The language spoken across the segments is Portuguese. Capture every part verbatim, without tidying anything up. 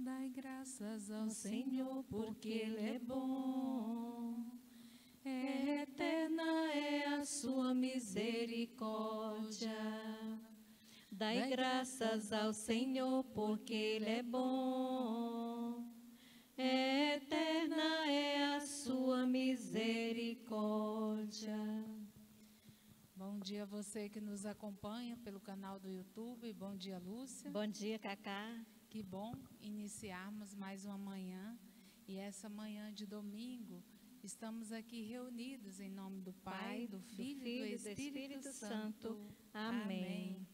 Dai graças ao Senhor, porque Ele é bom. Eterna é a sua misericórdia. Dai graças ao Senhor, porque Ele é bom. Eterna é a sua misericórdia. Bom dia a você que nos acompanha pelo canal do YouTube. Bom dia, Lúcia. Bom dia, Cacá. Que bom iniciarmos mais uma manhã. E essa manhã de domingo, estamos aqui reunidos em nome do Pai, do Filho e do Espírito Santo. Amém.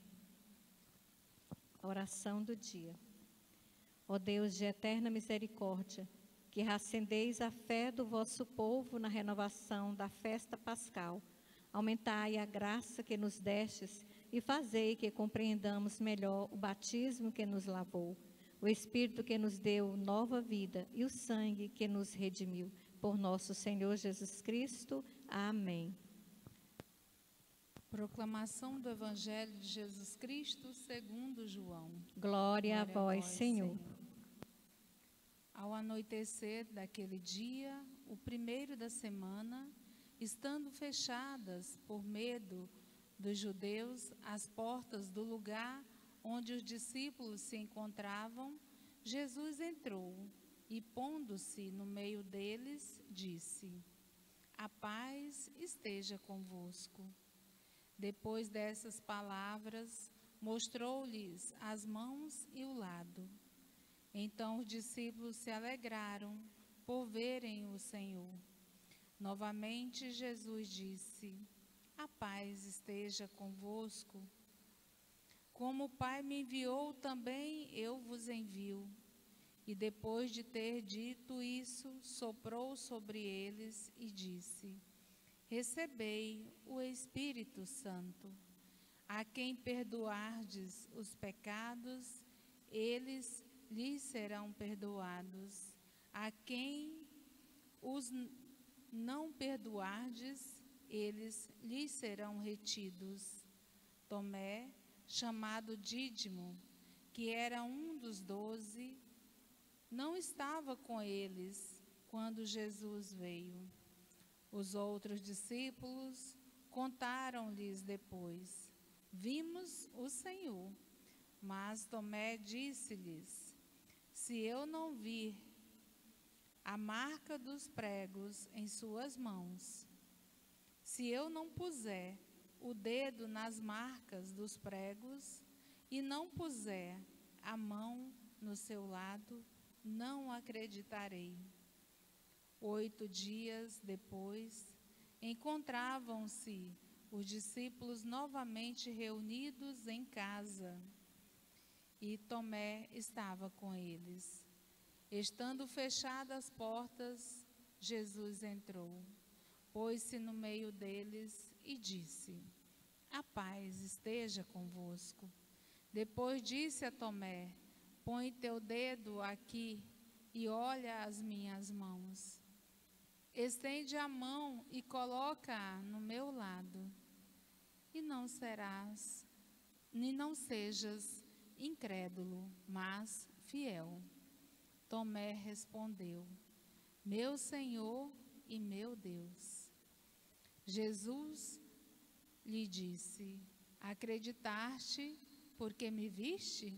Oração do dia. Ó Deus de eterna misericórdia, que reacendeis a fé do vosso povo na renovação da festa pascal, aumentai a graça que nos destes e fazei que compreendamos melhor o batismo que nos lavou, o Espírito que nos deu nova vida e o sangue que nos redimiu. Por nosso Senhor Jesus Cristo. Amém. Proclamação do Evangelho de Jesus Cristo segundo João. Glória, Glória a vós, Senhor. Senhor. Ao anoitecer daquele dia, o primeiro da semana, estando fechadas por medo dos judeus as portas do lugar onde os discípulos se encontravam, Jesus entrou e, pondo-se no meio deles, disse: A paz esteja convosco. Depois dessas palavras, mostrou-lhes as mãos e o lado. Então os discípulos se alegraram por verem o Senhor. Novamente Jesus disse: A paz esteja convosco. Como o Pai me enviou, também eu vos envio. E depois de ter dito isso, soprou sobre eles e disse: Recebei o Espírito Santo. A quem perdoardes os pecados, eles lhes serão perdoados. A quem os não perdoardes, eles lhes serão retidos. Tomé, chamado Dídimo, que era um dos doze, não estava com eles quando Jesus veio. Os outros discípulos contaram-lhes depois: Vimos o Senhor. Mas Tomé disse-lhes: Se eu não vir a marca dos pregos em suas mãos, se eu não puser o dedo nas marcas dos pregos e não puser a mão no seu lado, não acreditarei. Oito dias depois, encontravam-se os discípulos novamente reunidos em casa, e Tomé estava com eles. Estando fechadas as portas, Jesus entrou, pôs-se no meio deles e disse: A paz esteja convosco. Depois disse a Tomé: Põe teu dedo aqui e olha as minhas mãos. Estende a mão e coloca-a no meu lado. E não serás, nem não sejas incrédulo, mas fiel. Tomé respondeu: Meu Senhor e meu Deus. Jesus lhe disse: Acreditaste porque me viste?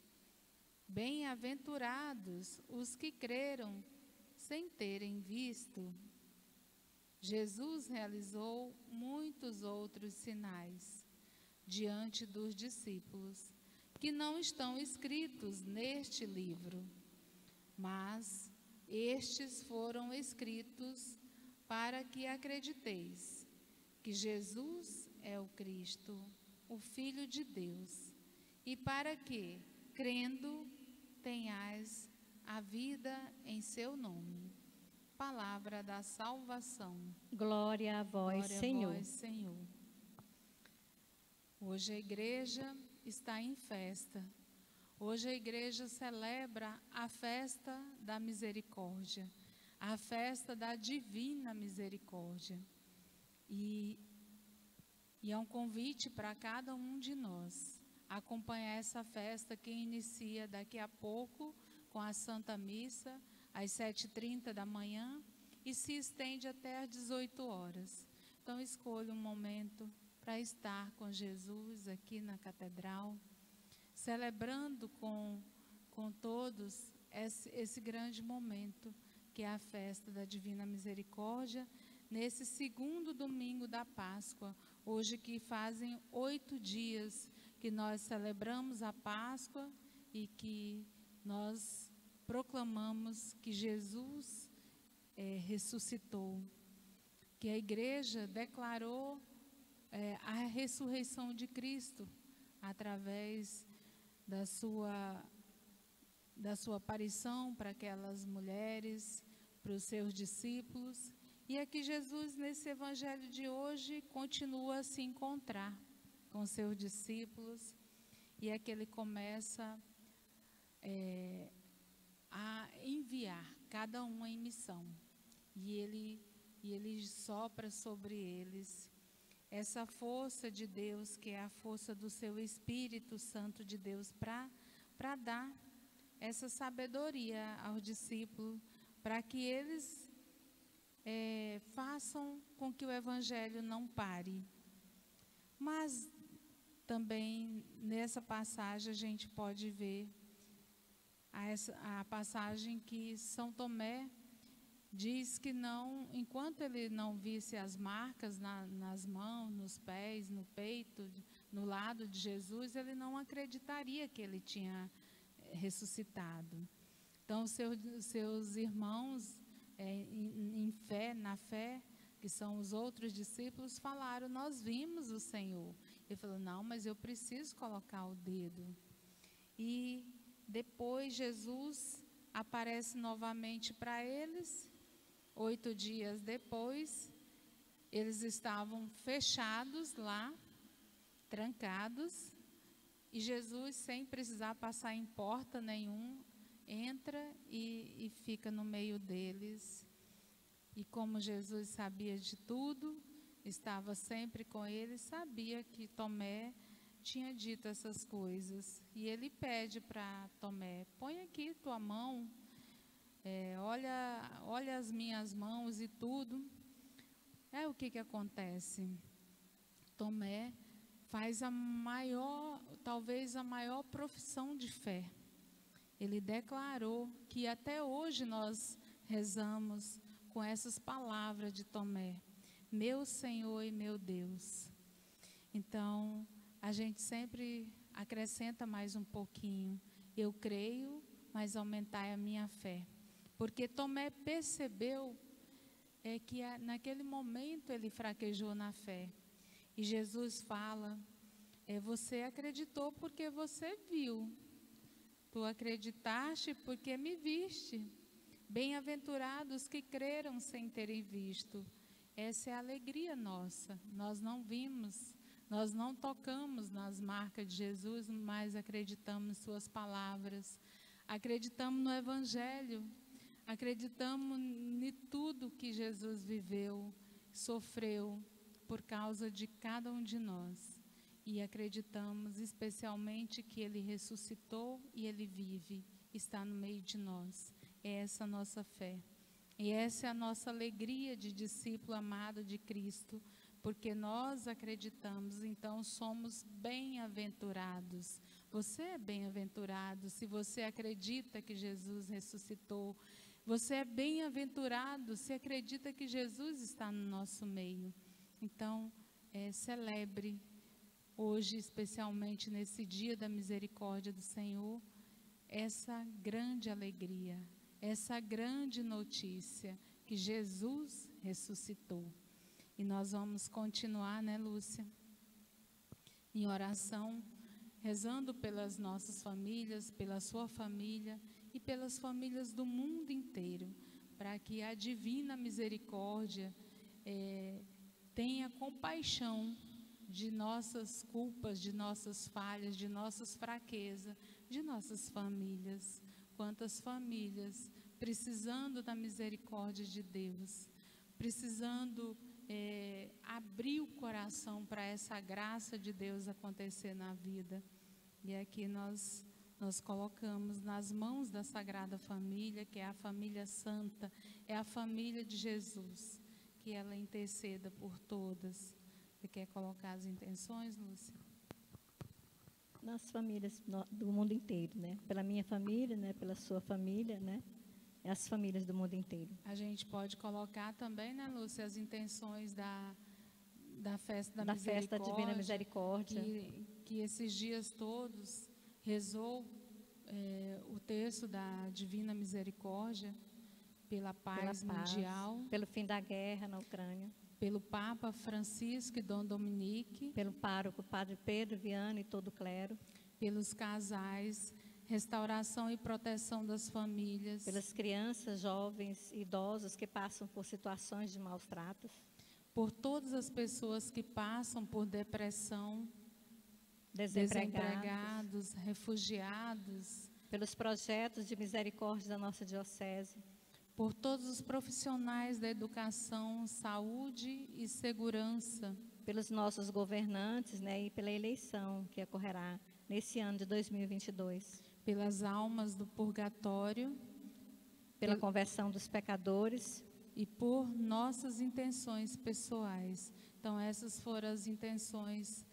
Bem-aventurados os que creram sem terem visto. Jesus realizou muitos outros sinais diante dos discípulos, que não estão escritos neste livro, mas estes foram escritos para que acrediteis que Jesus é o Cristo, o Filho de Deus, e para que, crendo, tenhais a vida em seu nome. Palavra da salvação. Glória a vós, Glória Senhor. a vós, Senhor. Hoje a igreja está em festa. Hoje a igreja celebra a festa da misericórdia, a festa da divina misericórdia. E, e é um convite para cada um de nós acompanhar essa festa que inicia daqui a pouco com a Santa Missa, às sete e trinta da manhã, e se estende até às dezoito horas. Então, escolha um momento para estar com Jesus aqui na Catedral, celebrando com, com todos esse, esse grande momento, que é a festa da Divina Misericórdia, nesse segundo domingo da Páscoa, hoje que fazem oito dias que nós celebramos a Páscoa e que nós proclamamos que Jesus é, ressuscitou, que a Igreja declarou é, a ressurreição de Cristo através da sua, da sua aparição para aquelas mulheres, para os seus discípulos. E aqui Jesus, nesse evangelho de hoje, continua a se encontrar com seus discípulos, e é que ele começa é, a enviar cada um em missão, e ele, e ele sopra sobre eles essa força de Deus, que é a força do seu Espírito Santo de Deus, para para dar essa sabedoria aos discípulos, para que eles É, façam com que o Evangelho não pare. Mas também nessa passagem a gente pode ver a, essa, a passagem que São Tomé diz que não, enquanto ele não visse as marcas na, nas mãos, nos pés, no peito, no lado de Jesus, ele não acreditaria que ele tinha ressuscitado. Então, seus, seus irmãos, É, em, em fé, na fé, que são os outros discípulos, falaram: nós vimos o Senhor. Ele falou: não, mas eu preciso colocar o dedo. E depois Jesus aparece novamente para eles. Oito dias depois, eles estavam fechados lá, trancados, e Jesus, sem precisar passar em porta nenhuma, entra e, e fica no meio deles. E como Jesus sabia de tudo, estava sempre com eles, sabia que Tomé tinha dito essas coisas. E ele pede para Tomé: põe aqui tua mão, é, olha, olha as minhas mãos e tudo. É o que que acontece? Tomé faz a maior, talvez a maior profissão de fé. Ele declarou que até hoje nós rezamos com essas palavras de Tomé: meu Senhor e meu Deus. Então, a gente sempre acrescenta mais um pouquinho: eu creio, mas aumentai a minha fé. Porque Tomé percebeu é, que a, naquele momento ele fraquejou na fé. E Jesus fala: é, você acreditou porque você viu. Tu acreditaste porque me viste. Bem-aventurados que creram sem terem visto. Essa é a alegria nossa. Nós não vimos, nós não tocamos nas marcas de Jesus, mas acreditamos em suas palavras. Acreditamos no Evangelho. Acreditamos em tudo que Jesus viveu, sofreu por causa de cada um de nós. E acreditamos especialmente que Ele ressuscitou e Ele vive, está no meio de nós. É essa a nossa fé. E essa é a nossa alegria de discípulo amado de Cristo, porque nós acreditamos, então somos bem-aventurados. Você é bem-aventurado se você acredita que Jesus ressuscitou. Você é bem-aventurado se acredita que Jesus está no nosso meio. Então, é, celebre hoje, especialmente nesse dia da misericórdia do Senhor, essa grande alegria, essa grande notícia, que Jesus ressuscitou. E nós vamos continuar, né, Lúcia, em oração, rezando pelas nossas famílias, pela sua família e pelas famílias do mundo inteiro, para que a divina misericórdia é, tenha compaixão de nossas culpas, de nossas falhas, de nossas fraquezas, de nossas famílias. Quantas famílias precisando da misericórdia de Deus, precisando é, abrir o coração para essa graça de Deus acontecer na vida. E aqui nós nós colocamos nas mãos da Sagrada Família, que é a família santa, é a família de Jesus, que ela interceda por todas. Você quer colocar as intenções, Lúcia? Nas famílias no- do mundo inteiro, né? Pela minha família, né? Pela sua família, né? E as famílias do mundo inteiro. A gente pode colocar também, né, Lúcia, as intenções da, da festa da, Da festa da Divina Misericórdia, Misericórdia. que, que esses dias todos rezou é, o texto da Divina Misericórdia pela paz, Pela paz, mundial, pelo fim da guerra na Ucrânia, pelo Papa Francisco e Dom Dominique, pelo pároco Padre Pedro Viana e todo o clero, pelos casais, restauração e proteção das famílias, pelas crianças, jovens e idosos que passam por situações de maus tratos, por todas as pessoas que passam por depressão, desempregados, desempregados, refugiados, pelos projetos de misericórdia da nossa diocese, por todos os profissionais da educação, saúde e segurança, pelos nossos governantes, né, e pela eleição que ocorrerá nesse ano de dois mil e vinte e dois, pelas almas do purgatório pela Pel- conversão dos pecadores, e por nossas intenções pessoais. Então, essas foram as intenções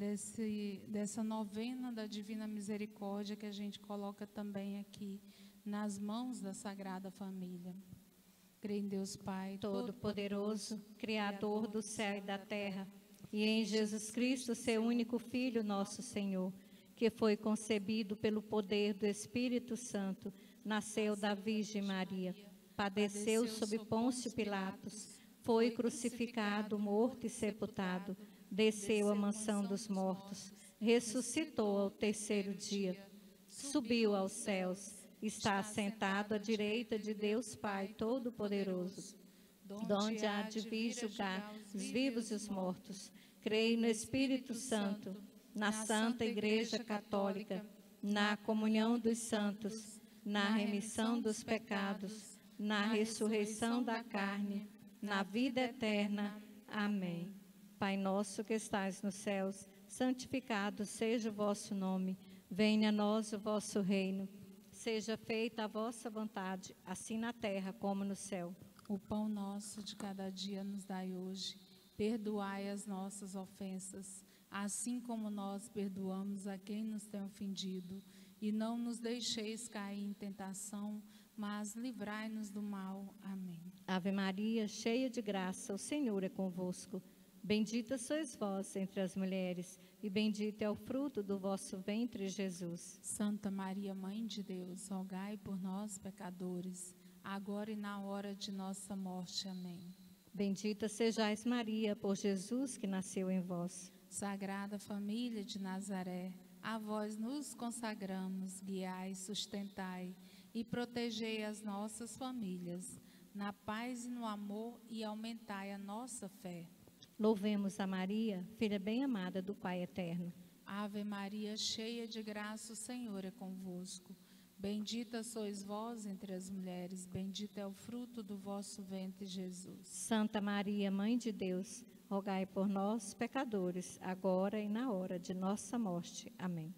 desse, dessa novena da Divina Misericórdia que a gente coloca também aqui nas mãos da Sagrada Família. Creio em Deus Pai, Todo-Poderoso, Criador do céu e da terra, e em Jesus Cristo, seu único Filho, nosso Senhor, que foi concebido pelo poder do Espírito Santo, nasceu da Virgem Maria, padeceu sob Pôncio Pilatos, foi crucificado, morto e sepultado, desceu à mansão dos mortos, ressuscitou ao terceiro dia, subiu aos céus, está assentado à direita de Deus Pai Todo-Poderoso, donde há de vir julgar os vivos e os mortos. Creio no Espírito Santo, na Santa Igreja Católica, na comunhão dos santos, na remissão dos pecados, na ressurreição da carne, na vida eterna. Amém. Pai nosso que estais nos céus, santificado seja o vosso nome. Venha a nós o vosso reino. Seja feita a vossa vontade, assim na terra como no céu. O pão nosso de cada dia nos dai hoje. Perdoai as nossas ofensas, assim como nós perdoamos a quem nos tem ofendido. E não nos deixeis cair em tentação, mas livrai-nos do mal. Amém. Ave Maria, cheia de graça, o Senhor é convosco. Bendita sois vós entre as mulheres, e bendito é o fruto do vosso ventre, Jesus. Santa Maria, Mãe de Deus, rogai por nós, pecadores, agora e na hora de nossa morte. Amém. Bendita sejais, Maria, por Jesus que nasceu em vós. Sagrada Família de Nazaré, a vós nos consagramos, guiai, sustentai e protegei as nossas famílias, na paz e no amor, e aumentai a nossa fé. Louvemos a Maria, filha bem-amada do Pai eterno. Ave Maria, cheia de graça, o Senhor é convosco. Bendita sois vós entre as mulheres, bendito é o fruto do vosso ventre, Jesus. Santa Maria, Mãe de Deus, rogai por nós, pecadores, agora e na hora de nossa morte. Amém.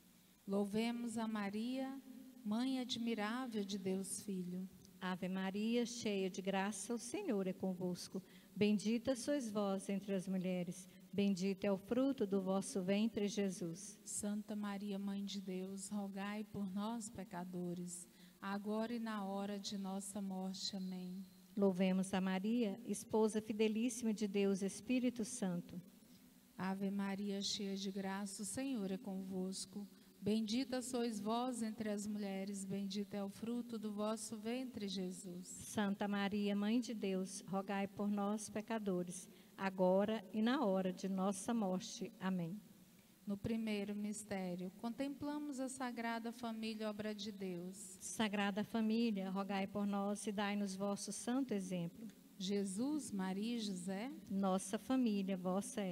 Louvemos a Maria, Mãe admirável de Deus Filho. Ave Maria, cheia de graça, o Senhor é convosco. Bendita sois vós entre as mulheres, bendito é o fruto do vosso ventre, Jesus. Santa Maria, Mãe de Deus, rogai por nós, pecadores, agora e na hora de nossa morte. Amém. Louvemos a Maria, esposa fidelíssima de Deus Espírito Santo. Ave Maria, cheia de graça, o Senhor é convosco. Bendita sois vós entre as mulheres, bendito é o fruto do vosso ventre, Jesus. Santa Maria, Mãe de Deus, rogai por nós, pecadores, agora e na hora de nossa morte. Amém. No primeiro mistério, contemplamos a Sagrada Família, obra de Deus. Sagrada Família, rogai por nós e dai-nos vosso santo exemplo. Jesus, Maria e José, Nossa família, vossa é.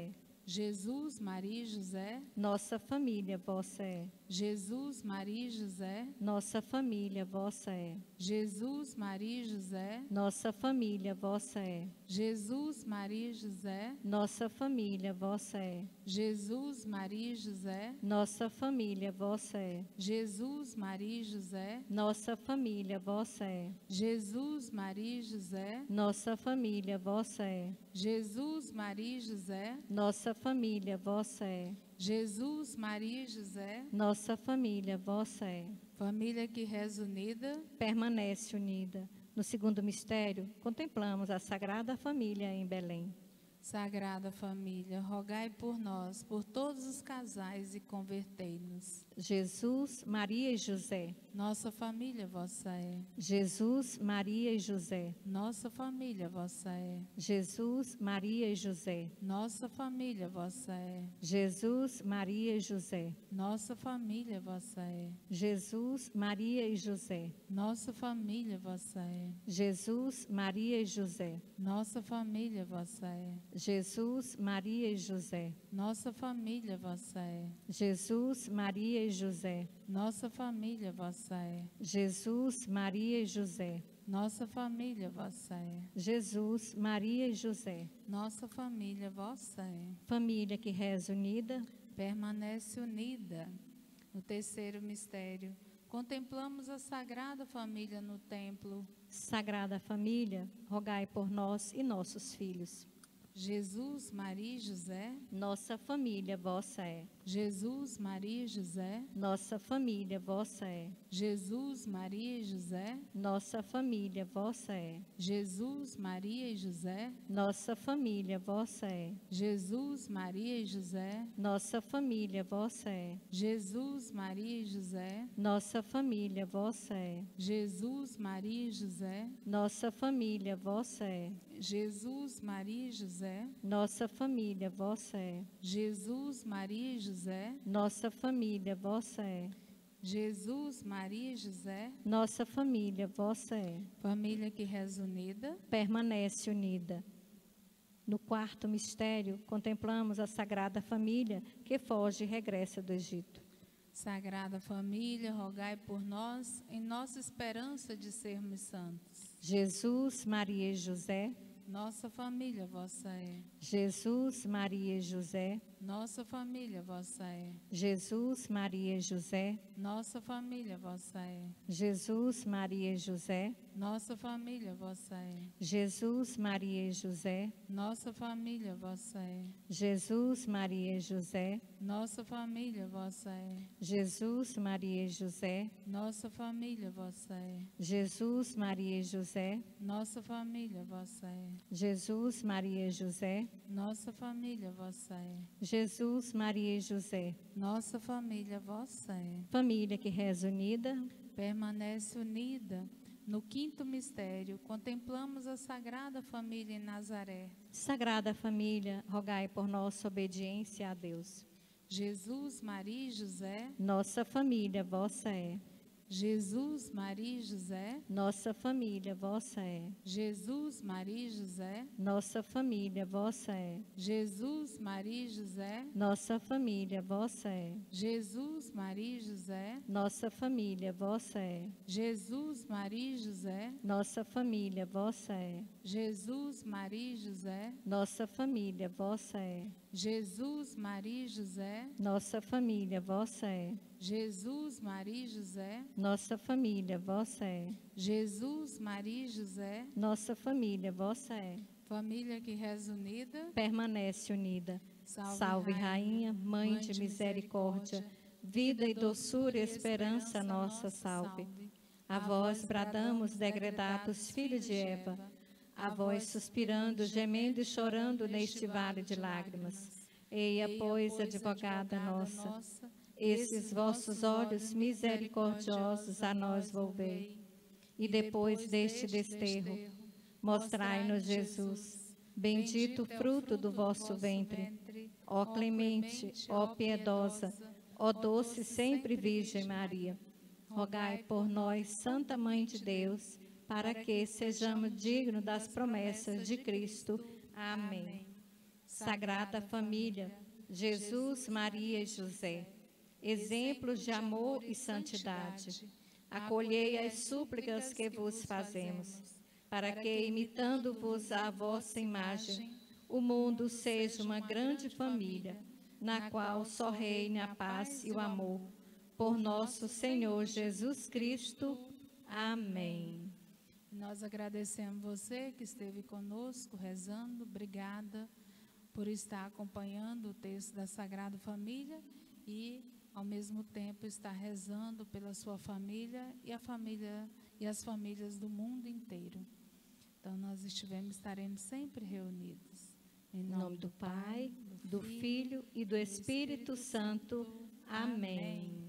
Jesus, Maria e José. Nossa família vossa é. Jesus, Maria e José. Nossa família vossa é. Jesus, Maria e José. Nossa família vossa é. Jesus, Maria e José. Nossa família vossa é. Jesus, Maria e José. Nossa família vossa é. Jesus, Maria e José. Nossa família vossa é. Jesus, Maria e José. Nossa família vossa é. Jesus, Maria e José. Nossa família vossa é. Jesus, Maria e José. Nossa família vossa é. Família que reza unida. Permanece unida. No segundo mistério, contemplamos a Sagrada Família em Belém. Sagrada Família, rogai por nós, por todos os casais e convertei-nos. Jesus, Maria e José. Nossa família vossa é. Jesus, Maria e José. Nossa família vossa é. Jesus, Maria e José. Nossa família vossa é. Jesus, Maria e José. Nossa família vossa é. Jesus, Maria e José. Nossa família vossa é. Jesus, Maria e José. Nossa família vossa é. Jesus, Maria e José. Nossa família vossa é. Jesus, Maria e José. Nossa família vossa é. Jesus, Maria e José. Nossa família vossa é. Jesus, Maria e José. Nossa família vossa é. Família que reza unida. Permanece unida. No terceiro mistério, contemplamos a Sagrada Família no templo. Sagrada Família, rogai por nós e nossos filhos. Jesus, Maria e José. Nossa família vossa é. Jesus, Maria e José. Nossa família vossa é. Jesus, Maria e José. Nossa família vossa é. Jesus, Maria e José. Nossa família vossa é. Jesus, Maria e José. Nossa família vossa é. Jesus, Maria e José. Nossa família vossa é. Jesus, Maria e José. Nossa família vossa é. Jesus, Maria e José. Nossa família vossa é. Jesus, Maria e José. Nossa família vossa é. Jesus, Maria e José. Nossa família vossa é. Família que reza unida. Permanece unida. No quarto mistério, contemplamos a Sagrada Família que foge e regressa do Egito. Sagrada Família, rogai por nós em nossa esperança de sermos santos. Jesus, Maria e José. Nossa família vossa é. Jesus, Maria e José. Nossa família vossa é. Jesus, Maria e José. Nossa família vossa é. Jesus, Maria e José. Nossa família vossa é. Jesus, Maria e José. Nossa família vossa é. Jesus, Maria e José. Nossa família vossa é. Jesus, Maria e José. Nossa família vossa é. Jesus, Maria e José. Nossa família vossa é. Jesus, Maria e José. Nossa família vossa é. Jesus, Maria e José. Nossa família vossa é. Família que reza unida. Permanece unida. No quinto mistério, contemplamos a Sagrada Família em Nazaré. Sagrada Família, rogai por nossa obediência a Deus. Jesus, Maria e José. Nossa família vossa é. Jesus, Maria e José. Nossa família vossa é. Jesus, Maria e José. Nossa família vossa é. Jesus, Maria e José. Nossa família vossa é. Jesus, Maria e José. Nossa família vossa é. Jesus, Maria e José. Nossa família vossa é. Jesus, Maria e José. Nossa família vossa é. Jesus, Maria e José. Nossa família vossa é. Jesus, Maria e José. Nossa família vossa é. Jesus, Maria e José. Nossa família vossa é. Família que reza unida. Permanece unida. Salve, Salve, Rainha, Rainha, Mãe de misericórdia, vida e doçura e esperança nossa, salve. A vós bradamos, degredados, filhos de Eva, a vós suspirando, gemendo e chorando neste vale de lágrimas. Eia, pois, advogada nossa, esses vossos olhos misericordiosos a nós volvei. E depois deste desterro, mostrai-nos Jesus, bendito o fruto do vosso ventre. Ó clemente, ó piedosa, ó doce sempre Virgem Maria, rogai por nós, Santa Mãe de Deus, para que sejamos dignos das promessas de Cristo. Amém. Sagrada Família, Jesus, Maria e José, exemplos de amor e santidade, acolhei as súplicas que vos fazemos, para que, imitando-vos à vossa imagem, o mundo seja uma grande família, na qual só reine a paz e o amor. Por nosso Senhor Jesus Cristo. Amém. Nós agradecemos você que esteve conosco rezando. Obrigada por estar acompanhando o texto da Sagrada Família e, ao mesmo tempo, estar rezando pela sua família e a família e as famílias do mundo inteiro. Então, nós estivemos, estaremos sempre reunidos. Em nome do Pai, do Filho e do Espírito Santo. Amém.